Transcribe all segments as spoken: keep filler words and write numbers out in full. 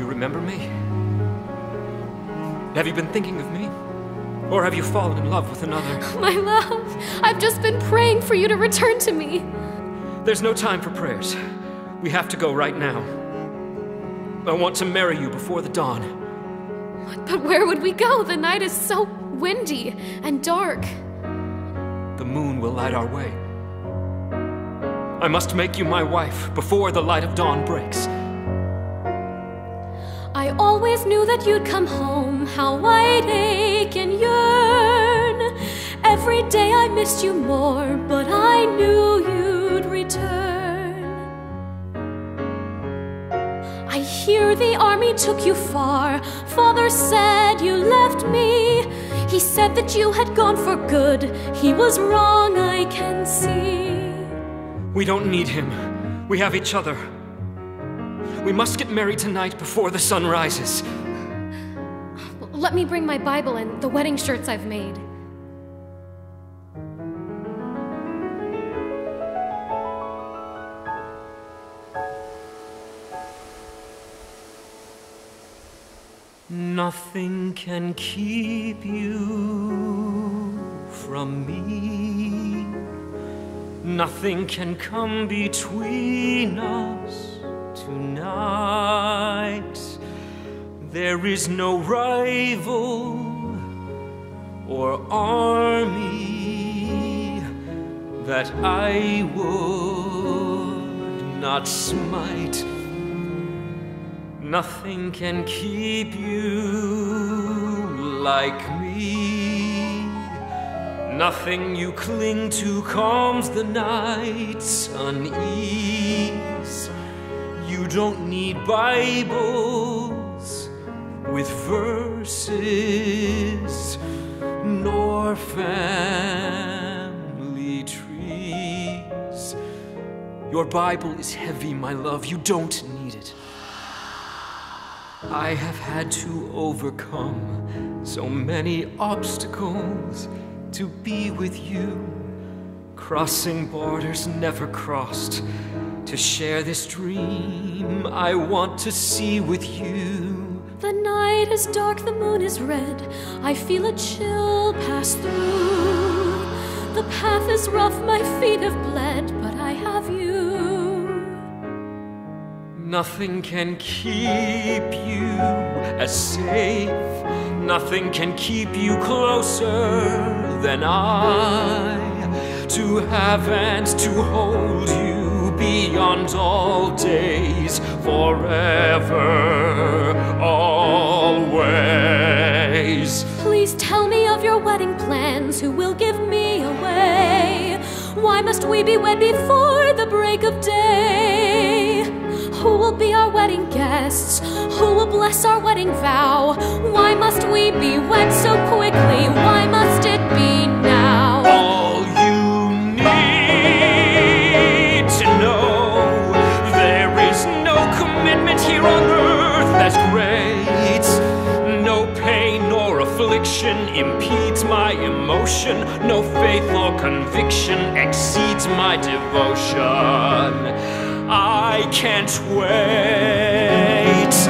you remember me? Have you been thinking of me? Or have you fallen in love with another? My love, I've just been praying for you to return to me. There's no time for prayers. We have to go right now. I want to marry you before the dawn. But where would we go? The night is so windy and dark. The moon will light our way. I must make you my wife before the light of dawn breaks. I always knew that you'd come home, how I'd ache and yearn. Every day I missed you more, but I knew you'd return. I hear the army took you far. Father said you left me. He said that you had gone for good. He was wrong, I can see. We don't need him. We have each other. We must get married tonight before the sun rises. Let me bring my Bible and the wedding shirts I've made. Nothing can keep you from me. Nothing can come between us tonight. There is no rival or army that I would not smite. Nothing can keep you like me. Nothing you cling to calms the night's unease. You don't need Bibles with verses, nor family trees. Your Bible is heavy, my love. You don't need it. I have had to overcome so many obstacles to be with you, crossing borders never crossed, to share this dream I want to see with you. The night is dark, the moon is red. I feel a chill pass through. The path is rough, my feet have bled, but I have you. Nothing can keep you as safe. Nothing can keep you closer than I. To have and to hold you beyond all days, forever, always. Please tell me of your wedding plans. Who will give me away? Why must we be wed before the break of day? Who will be our wedding guests? Who will bless our wedding vow? Why must we be wed so quickly? Why must it be now? All you need to know, there is no commitment here on earth that's great. No pain nor affliction impedes my emotion. No faith or conviction exceeds my devotion. I can't wait.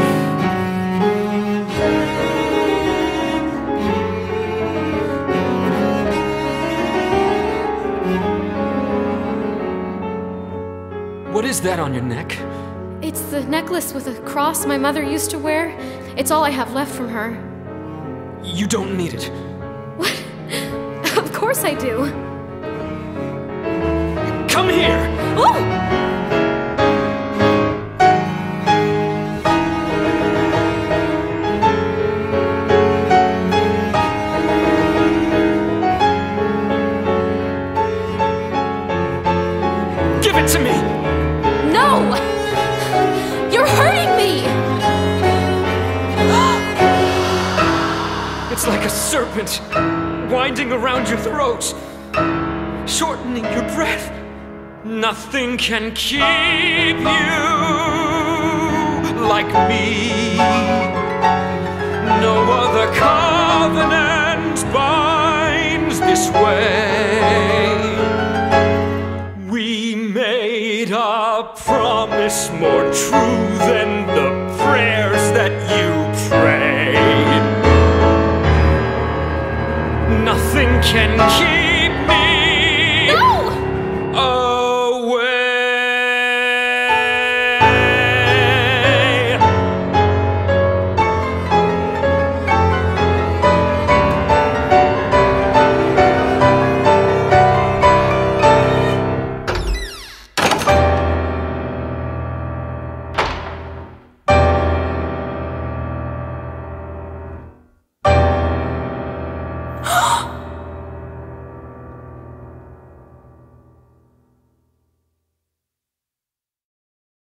What is that on your neck? It's the necklace with a cross my mother used to wear. It's all I have left from her. You don't need it. What? Of course I do. Come here! Oh! Give it to me! No! You're hurting me! It's like a serpent winding around your throat, shortening your breath. Nothing can keep you like me. No other covenant binds this way. We may made a promise more true than the prayers that you pray. Nothing can keep